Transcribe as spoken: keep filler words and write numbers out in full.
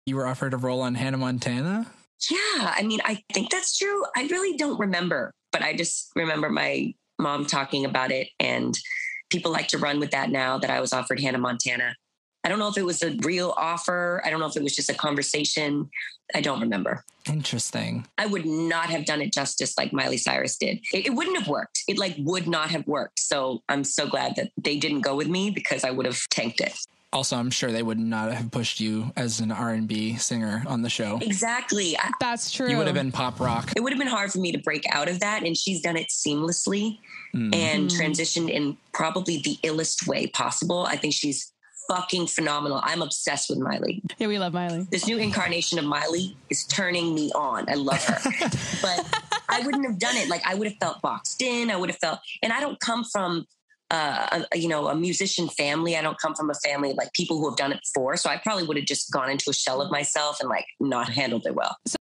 You were offered a role on Hannah Montana? Yeah, I mean, I think that's true. I really don't remember, but I just remember my mom talking about it, and people like to run with that now that I was offered Hannah Montana. I don't know if it was a real offer. I don't know if it was just a conversation. I don't remember. Interesting. I would not have done it justice like Miley Cyrus did. It, it wouldn't have worked. It like would not have worked. So I'm so glad that they didn't go with me because I would have tanked it. Also, I'm sure they would not have pushed you as an R and B singer on the show. Exactly. I, That's true. You would have been pop rock. It would have been hard for me to break out of that. And she's done it seamlessly mm. and mm. transitioned in probably the illest way possible. I think she's fucking phenomenal. I'm obsessed with Miley. Yeah, we love Miley. This new incarnation of Miley is turning me on. I love her. But I wouldn't have done it. Like, I would have felt boxed in. I would have felt, and I don't come from Uh, a, you know, a musician family. I don't come from a family of like people who have done it before. So I probably would have just gone into a shell of myself and like not handled it well. So